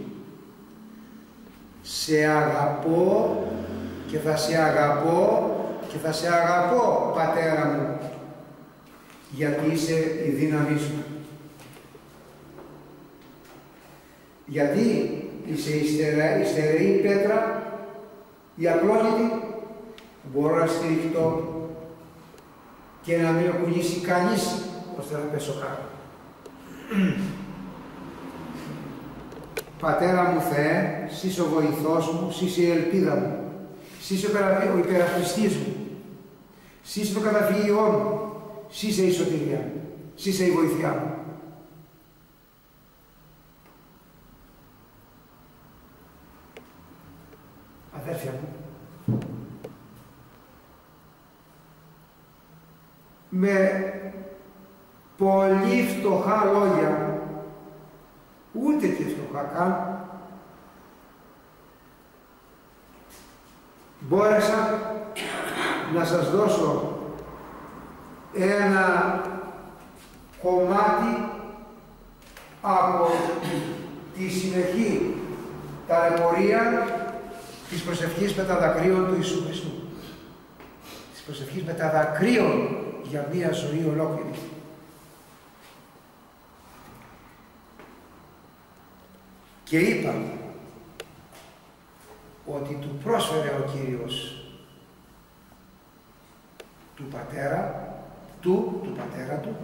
C: Σε αγαπώ και θα σε αγαπώ και θα σε αγαπώ, Πατέρα μου, γιατί είσαι η δύναμή σου. Γιατί είσαι η στερεή, η στερεή πέτρα, η ακλόνητη, μπορώ να στηριχτώ και να μην με κουνήσει κανείς ώστε να πέσω κάτω. Πατέρα μου Θεέ, εσύ είσαι ο βοηθός μου, εσύ είσαι η ελπίδα μου, εσύ είσαι ο υπερασπιστής μου, εσύ είσαι το καταφυγείο μου, εσύ είσαι η σωτηρία μου, εσύ είσαι η βοηθειά μου. Αδέρφια μου, με πολύ φτωχά λόγια, ούτε και φτωχά καν, μπόρεσα να σας δώσω ένα κομμάτι από τη συνεχή ταλαιπωρία της προσευχής με τα δακρύων του Ιησού Χριστού. Της προσευχής με τα δακρύων για μία ζωή ολόκληρη. Και είπα ότι του πρόσφερε ο Κύριος του πατέρα, του, του πατέρα του,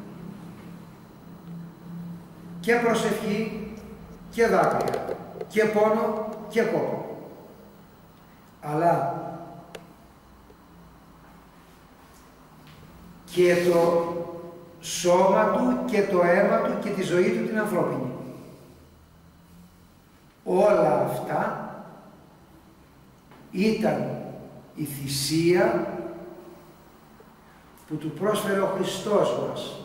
C: και προσευχή και δάκρυα και πόνο και κόπο. Αλλά και το σώμα του και το αίμα του και τη ζωή του την ανθρώπινη. Όλα αυτά ήταν η θυσία που του πρόσφερε ο Χριστός μας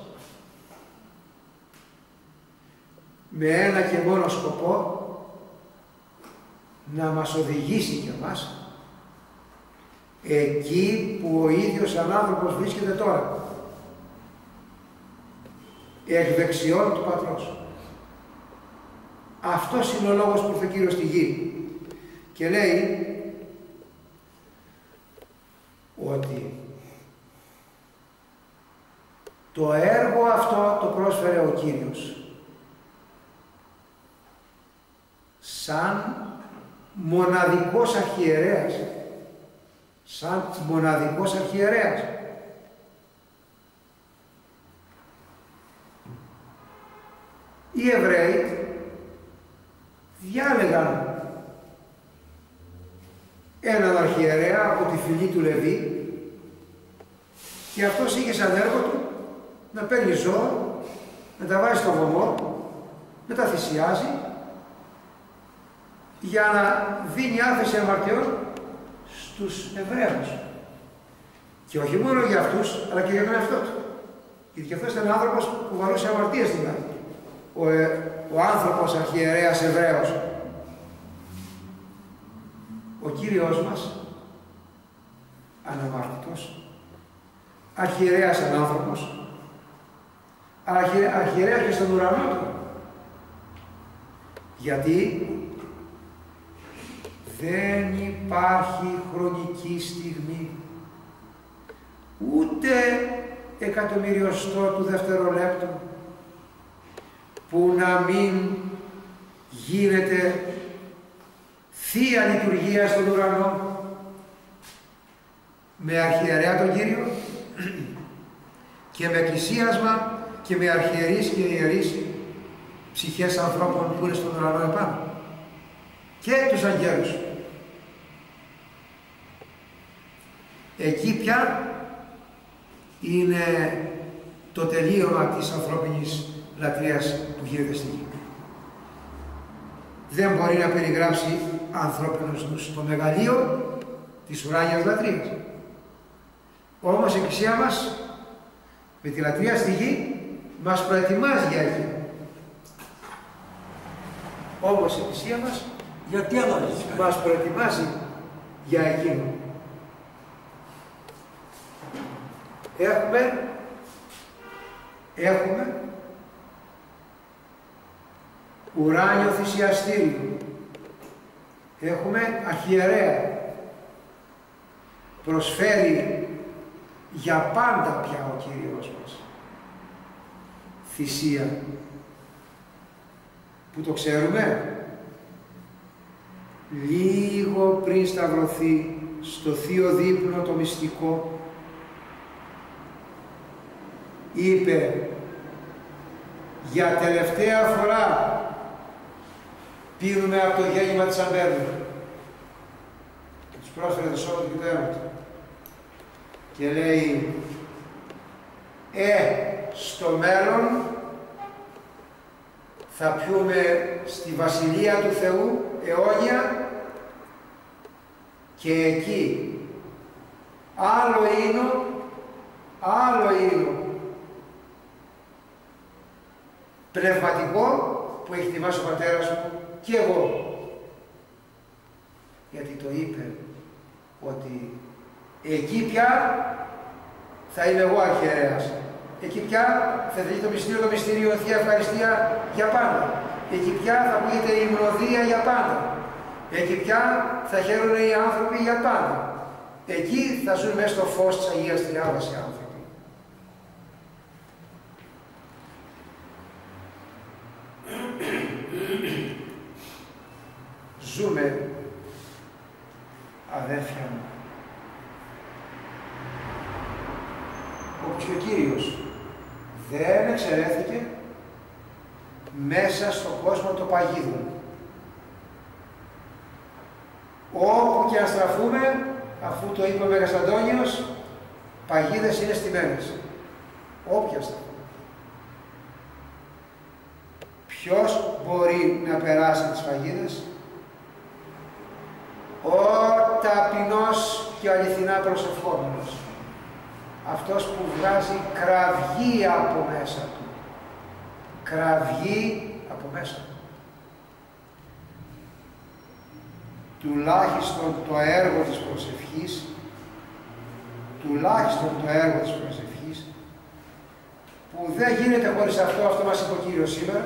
C: με ένα και μόνο σκοπό, να μας οδηγήσει και εμάς εκεί που ο ίδιος σαν άνθρωπος βρίσκεται τώρα, εκ δεξιών του Πατρός. Αυτός είναι ο λόγος που ήρθε ο Κύριος στη γη και λέει ότι το έργο αυτό το πρόσφερε ο Κύριος σαν μοναδικός αρχιερέας, σαν μοναδικός αρχιερέας. Οι Εβραίοι διάλεγαν έναν αρχιερέα από τη φυλή του Λεβί και αυτός είχε σαν έργο του να παίρνει ζώα, να τα βάζει στο βωμό, να τα θυσιάζει για να δίνει άφεση αμαρτιών στους Εβραίους. Και όχι μόνο για αυτούς, αλλά και για τον εαυτό του. Γιατί και αυτός ήταν άνθρωπος που βαρούσε αμαρτίες στην άλλη. Ο, ε, ο άνθρωπος αρχιερέας Εβραίος. Ο Κύριος μας, αναμάρτητος, αρχιερέας σαν άνθρωπος, αρχιε, αρχιερέας και στον ουρανό του. Γιατί δεν υπάρχει χρονική στιγμή, ούτε εκατομμυριοστό του δευτερολέπτου, που να μην γίνεται θεία λειτουργία στον ουρανό με αρχιερέα τον Κύριο και με εκκλησίασμα και με αρχιερείς και ιερείς ψυχές ανθρώπων που είναι στον ουρανό επάνω και τους αγγέλους. Εκεί πια είναι το τελείωμα της ανθρώπινης λατρείας που γίνεται στη γη. Δεν μπορεί να περιγράψει ανθρώπινος νους το μεγαλείο της ουράνιας λατρείας. Όμως η Εκκλησία μας με τη λατρεία στη γη μας προετοιμάζει για εκεί. Όμως η Εκκλησία μας
F: γιατί
C: μας προετοιμάζει για εκείνο. Έχουμε, έχουμε ουράνιο θυσιαστήριο, έχουμε αρχιερέα, προσφέρει για πάντα πια ο Κύριος μας θυσία, που το ξέρουμε λίγο πριν σταυρωθεί στο θείο δείπνο το μυστικό, είπε για τελευταία φορά πίνουμε από το γέννημα της αμπέλου και τους πρόσφερε το σώμα του και το αίμα του και λέει ε, στο μέλλον θα πιούμε στη Βασιλεία του Θεού αιώνια και εκεί άλλο ίνο, άλλο ίνο πνευματικό που έχει ετοιμάσει ο πατέρας μου και εγώ. Γιατί το είπε ότι εκεί πια θα είμαι εγώ αρχιερέας. Εκεί πια θα τελεί το μυστήριο, το μυστήριο Θεία Ευχαριστία για πάντα. Εκεί πια θα ακούγεται η υμνοδία για πάντα. Εκεί πια θα χαίρουν οι άνθρωποι για πάντα. Εκεί θα ζουν μέσα στο φως της Αγίας Τριάδας οι άνθρωποι. Ζούμε, αδέρφια μου, όπως και ο Κύριος δεν εξαιρέθηκε μέσα στον κόσμο των παγίδων. Όπου και αν στραφούμε, αφού το είπε ο Μέγας Αντώνιος, παγίδες είναι στημένες. Όποια στραφούμε. Ποιος μπορεί να περάσει τις παγίδες? Ο ταπεινός και αληθινά προσευχόμενος. Αυτός που βγάζει κραυγή από μέσα του. Κραυγή από μέσα του. Τουλάχιστον το έργο της προσευχής, τουλάχιστον το έργο της προσευχής, που δεν γίνεται χωρίς αυτό, αυτό μας είπε ο Κύριος σήμερα,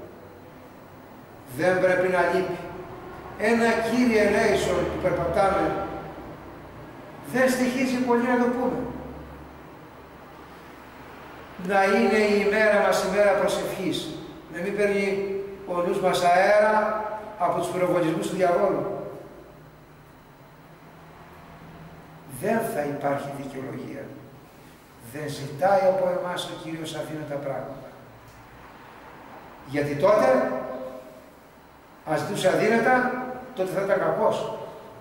C: δεν πρέπει να λείπει. Ένα Κύριε Λέησον που περπατάμε, δεν στοιχίζει πολύ να το πούμε. Να είναι η ημέρα μας ημέρα προσευχής, να μην παίρνει ο νους μας αέρα από τους πυροβολισμούς του διαβόλου. Δεν θα υπάρχει δικαιολογία. Δεν ζητάει από εμάς ο Κύριος αδύνατα πράγματα. Γιατί τότε, αν ζητούσε αδύνατα, τότε θα ήταν κακός.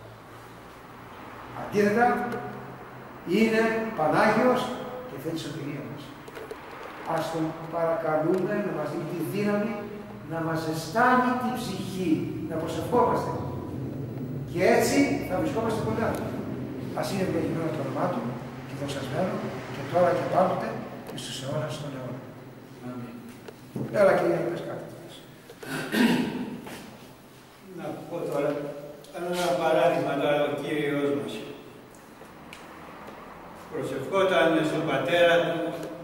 C: Αντίθετα, είναι Πανάγιος και θέλει σωτηρία μας. Ας τον παρακαλούμε να μας δίνει τη δύναμη, να μας ζεστάνει την ψυχή, να προσευχόμαστε. Και έτσι θα βρισκόμαστε κοντά του. Ας είναι ευλογημένο το όνομά του και δοξασμένο και τώρα και πάντοτε και στους αιώνας των αιώνων. Αμήν. Έλα Κύριε, πες κάτι.
E: Να πω τώρα ένα παράδειγμα τώρα ο Κύριος μας. Προσευχόταν στον πατέρα του,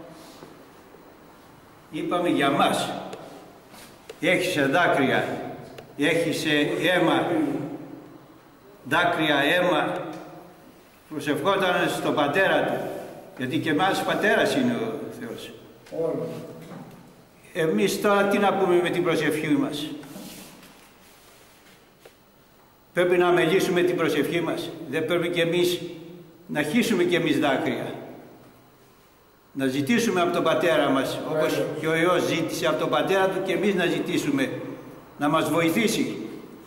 E: είπαμε για μας. Έχισε δάκρυα, έχισε αίμα, δάκρυα, αίμα. Προσευχόταν στον πατέρα του, γιατί και εμάς πατέρας είναι ο Θεός.
C: Όλο.
E: Εμείς τώρα τι να πούμε με την προσευχή μας. Πρέπει να αμελήσουμε την προσευχή μας. Δεν πρέπει και εμείς να χύσουμε και εμείς δάκρυα. Να ζητήσουμε από τον Πατέρα μας, όπως και ο Υιός ζήτησε από τον Πατέρα Του, και εμείς να ζητήσουμε να μας βοηθήσει.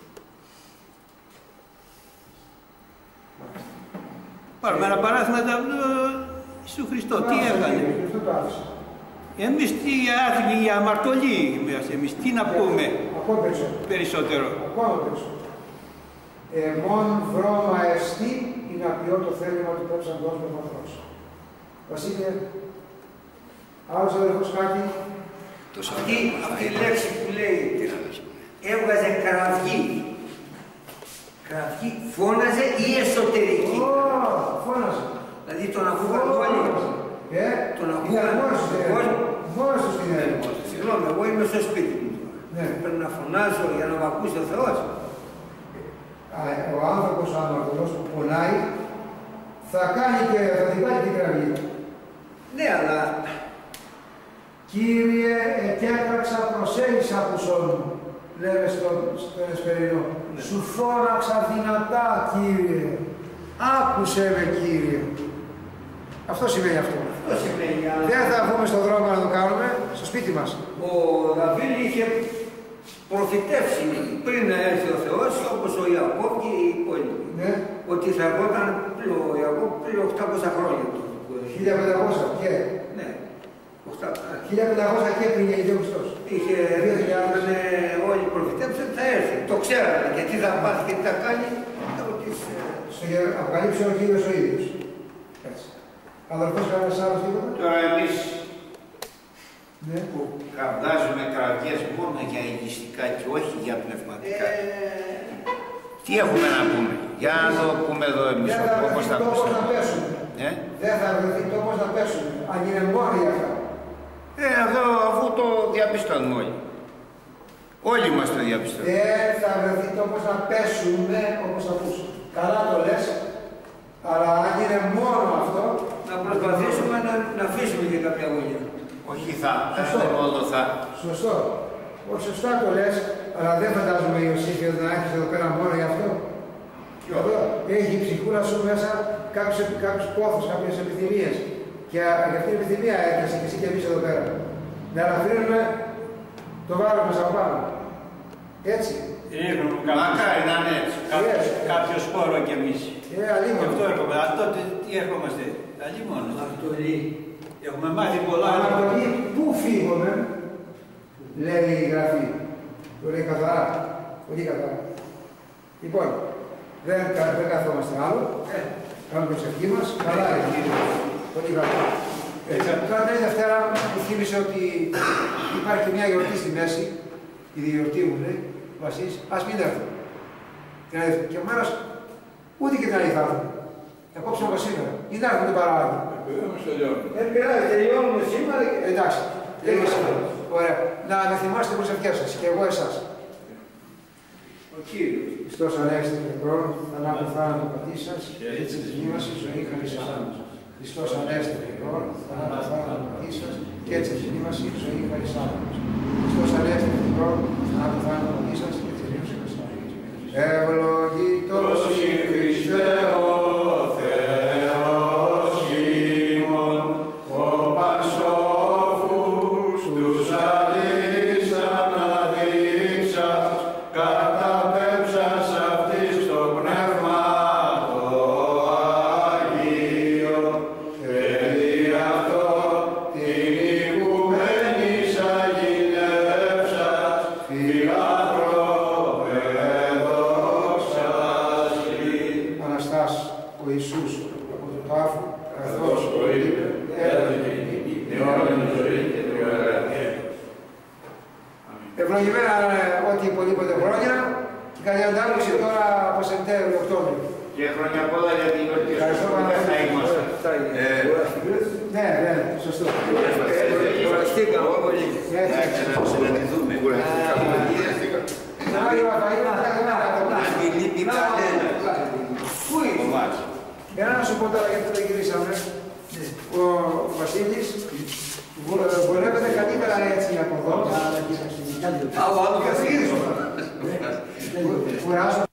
E: Πάρουμε ένα παράδειγμα του Χριστό. Τι έκανε. Εμείς τι άθλοι, οι αμαρτωλοί είμαστε εμείς. Τι να πούμε περισσότερο.
C: Ακόμα περισσότερο. Εμόν βρώμα εστί ή να ποιώ το θέλημα του πέψαντός με μαθρός. Βασίλεια, άλλος αδερφός κάτι.
F: Αυτή, αυτή η λέξη που λέει έβγαζε κραυγή. Κραυγή φώναζε ή εσωτερική.
C: Ω, φώναζε.
F: Δηλαδή τον ακούγαν όλοι.
C: Ε,
F: τον ακούγαν όλοι.
C: Μόνος του στην έρευνα.
F: Συγγνώμη, εγώ είμαι στο σπίτι μου.
C: Ναι.
F: Πρέπει να φωνάζω για να με ακούσει ο Θεός.
C: Ο άνθρωπος ο αμαρτωλός που πονάει θα κάνει και θα την κάνει την κραυγή.
F: Ναι, αλλά
C: Κύριε, εκέτραξα προσέλισσα ακουσόν μου, λέμε στον, στον Εσπερινό. Ναι. Σου φώναξα δυνατά, Κύριε. Άκουσε με, Κύριε. Αυτό σημαίνει αυτό.
F: Αυτό σημαίνει.
C: Δεν θα βγούμε στον δρόμο να το κάνουμε, στο σπίτι μας.
F: Ο Δαβίλ είχε προφητεύσει πριν να έρθει ο Θεός, όπως ο Ιακώβ και οι υπόλοιποι.
C: Ναι.
F: Ότι θα ερχόταν ο Ιακώβ πριν οκτακόσια χρόνια του.
C: χίλια πεντακόσια και.
F: Ναι.
C: χίλια πεντακόσια και πριν γεννηθεί ο Χριστός.
F: Είχε έρθει, όλοι προφητεύσαν ότι θα έρθει. Το ξέρανε και τι θα πάθει και τι θα κάνει.
C: Στο αποκαλύψει ο Κύριος ο ίδιος. Έτσι. Αδερφός, κανένας άλλος τίποτα.
A: Τώρα εμείς
C: ναι.
A: που καυδάζουμε κραυγές μόνο για εγγυστικά και όχι για πνευματικά.
F: Ε...
A: Τι έχουμε να πούμε. Για να το πούμε εδώ εμείς όπως θα
C: ακούσαμε. Να πέσουμε.
A: Ε?
C: Δεν θα βρεθεί τόπος να πέσουμε. Αν είναι μόνο για αυτά.
A: Ε, εδώ αφού το διαπιστώνουμε όλοι. Όλοι μας το διαπιστώνουμε.
C: Δεν θα βρεθεί τόπος να πέσουμε όπως θα ακούσουμε. Καλά το λες, αλλά αν είναι μόνο αυτό,
F: να προσπαθήσουμε να, να αφήσουμε και κάποια γωνιά.
A: Όχι θα, δεν μόνο θα.
C: Σωστό. Όχι σωστά το λες, αλλά δεν φαντάζομαι η Ιωσήφια να έχεις εδώ πέρα μόνο γι' αυτό. Εδώ έχει η ψυχούλα σου μέσα κάποιους, κάποιους πόθους, κάποιες επιθυμίες. Και για αυτή την επιθυμία έκασε και εσύ και εμείς εδώ πέρα. Να αναφέρουμε το βάρος μας από πάνω. Έτσι.
E: Μακάρι να είναι έτσι. Κάποιο σπόρο κι εμείς.
C: Ε, αλίμονο.
E: Γι' αυτό έρχομαι. Αλλά τότε τι έρχομαστε. Αλίμονο. Αμαρτωλοί. Έχουμε μάθει πολλά.
C: Αμαρτωλοί, πού φύγουμε, λέει η Γραφή. Το λέει καθαρά. Πολύ καθαρά. Λοιπόν, δεν, δεν καθόμαστε άλλο. Ε, κάνουμε την προσευχή μας. Καλά είναι. Πολύ καλά. Τώρα την Δευτέρα μου θύμισε ότι υπάρχει μια γιορτή στη μέση. Η διορτή μου λέει. Βασίλης, ας μην έρθω. Και ο μέρος ούτε και την άλλη θα έρθω. Θα κόψω από σήμερα. Ή να έρθω το παράδειγμα.
F: Δεν πειράζει, τελειώνουμε σήμερα.
C: Εντάξει, τελείωσε. Ωραία. Να με θυμάστε τις προσευχές σας και εγώ εσάς.
F: Ο Κύριος.
C: Χριστός Ανέστη και χρόνο, θανάτου θάνατο πατής σας, και έτσι της μνήμας η ζωή χαρισάμενος. Χριστός Ανέστη και χρόνο, θανάτου θάνατο πατής σας, και έτσι της μνήμας η ζωή χαρισάμενος. Χριστός Ανέστη και χρόνο, θανάτου θάνατο πατής σας, και έτσι της μνήμας η ζωή χαρισάμενος. Ευλογητός η Χριστέ ο Θεός ημών, ο Πασόφους τους αλείς αναδείξας, καταπέμψας αυτής το πνεύμα το Άγιο, και δι' αυτό την οικουμένης αγγελεύσας, φιλάνθρωπε δόξασι. Αναστάς ο Ιησούς από το τάφο, καθώς το είπε, έδωσε την αιώνια ζωή και την αγαθία. Ευλογημένα ό,τι υπολείπονται χρόνια και καλή αντάλληξη τώρα από Σεπτέμβριο, Οκτώβριο.
A: Και χρόνια πολλά για την γιορτή σας. Δεν θα είμαστε.
C: Ναι, ναι, σωστό.
F: Κουραστήκαμε πολύ.
A: Να συναντηθούμε.
C: Άγιο Ραφαήλ, να τα
A: Αντιλείπει κανένα.
C: Πού είναι? Για να σου πω τώρα γιατί δεν γυρίσαμε. Ο Βασίλης βολεύεται καλύτερα έτσι από εδώ, αλλά και τα συλλογικά
F: Α, ο άλλο καθαρίζω.
C: κουράζω.